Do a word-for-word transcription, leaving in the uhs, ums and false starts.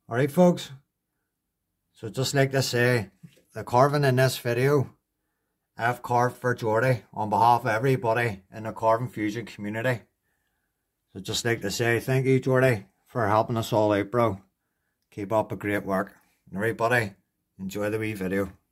Alright folks, so just like to say, the carving in this video, I've carved for Jordy on behalf of everybody in the carving fusion community. So just like to say thank you Jordy for helping us all out, bro. Keep up the great work. And everybody, enjoy the wee video.